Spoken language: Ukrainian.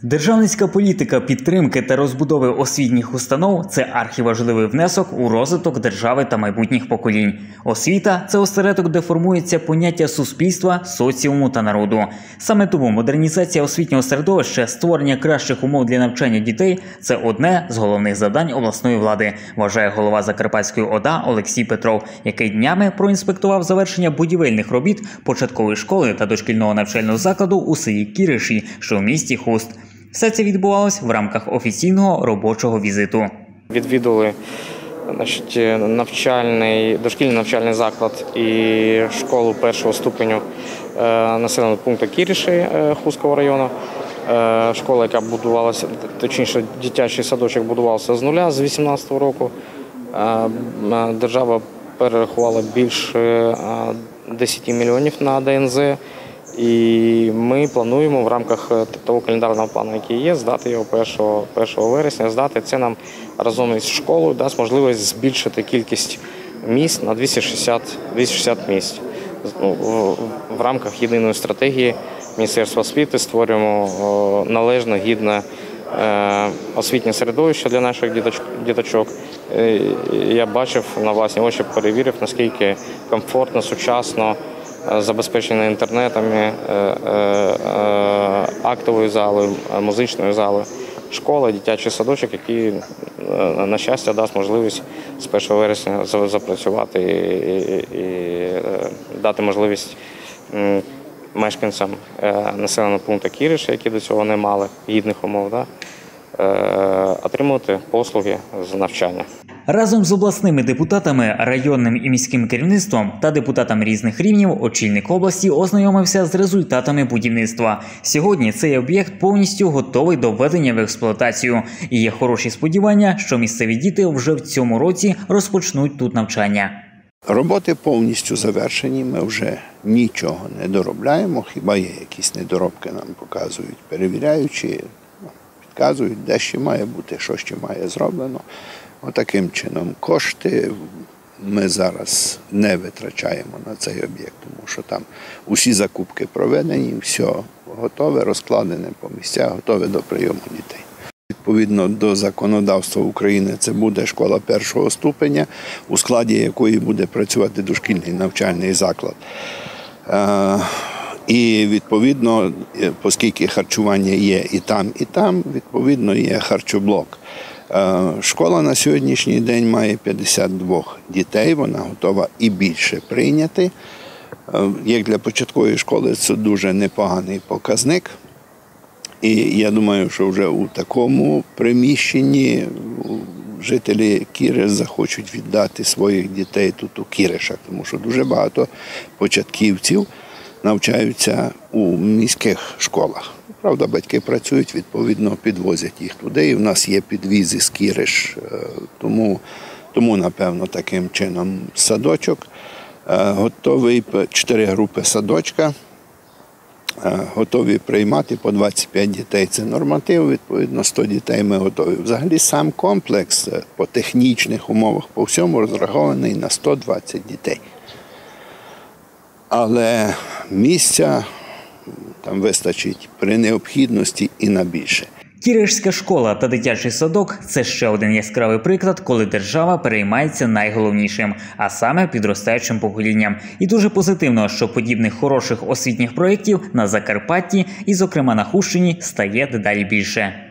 Державницька політика підтримки та розбудови освітніх установ – це архіважливий внесок у розвиток держави та майбутніх поколінь. Освіта – це осередок, де формується поняття суспільства, соціуму та народу. Саме тому модернізація освітнього середовища, створення кращих умов для навчання дітей – це одне з головних завдань обласної влади, вважає голова Закарпатської ОДА Олексій Петров, який днями проінспектував завершення будівельних робіт початкової школи та дошкільного навчального закладу у селі Кіриші, що в місті Хуст. Все це відбувалось в рамках офіційного робочого візиту. Відвідали дошкільний навчальний заклад і школу першого ступеню населеного пункту Кіриші Хустського району. Школа, яка будувалася, точніше дитячий садочок будувався з нуля з 2018 року. Держава перерахувала більше 10 мільйонів на ДНЗ. І ми плануємо в рамках того календарного плану, який є, здати його 1 вересня. Здати це нам разом із школою дасть можливість збільшити кількість місць на 260 місць. В рамках єдиної стратегії Міністерства освіти створюємо належне, гідне освітнє середовище для наших діточок. Я бачив на власні очі, перевірив, наскільки комфортно, сучасно, забезпечено інтернетами, актовою залою, музичною залою. Школа, дитячий садочок, який, на щастя, дасть можливість з 1 вересня запрацювати і дати можливість мешканцям населеного пункту Кіриші, які до цього не мали гідних умов, отримувати послуги з навчання. Разом з обласними депутатами, районним і міським керівництвом та депутатами різних рівнів очільник області ознайомився з результатами будівництва. Сьогодні цей об'єкт повністю готовий до введення в експлуатацію. І є хороші сподівання, що місцеві діти вже в цьому році розпочнуть тут навчання. Роботи повністю завершені, ми вже нічого не доробляємо, хіба є якісь недоробки, нам показують перевіряючі, підказують, де ще має бути, що ще має зроблено. Отаким чином кошти ми зараз не витрачаємо на цей об'єкт, тому що там усі закупки проведені, все готове, розкладене по місцях, готове до прийому дітей. Відповідно до законодавства України це буде школа першого ступеня, у складі якої буде працювати дошкільний навчальний заклад. І відповідно, оскільки харчування є і там, відповідно є харчоблок. Школа на сьогоднішній день має 52 дітей, вона готова і більше прийняти. Як для початкової школи це дуже непоганий показник. І я думаю, що вже у такому приміщенні жителі Кіриш захочуть віддати своїх дітей тут у Кіришах, тому що дуже багато початківців навчаються у міських школах. Правда, батьки працюють, відповідно, підвозять їх туди. І в нас є підвізи з Кіриш, тому напевно, таким чином садочок. Готовий 4 групи садочка, готові приймати по 25 дітей. Це норматив, відповідно, 100 дітей ми готові. Взагалі сам комплекс по технічних умовах, по всьому розрахований на 120 дітей. Але місця там вистачить при необхідності і на більше. Кіришська школа та дитячий садок – це ще один яскравий приклад, коли держава переймається найголовнішим, а саме підростаючим поколінням. І дуже позитивно, що подібних хороших освітніх проєктів на Закарпатті і, зокрема, на Хустщині стає дедалі більше.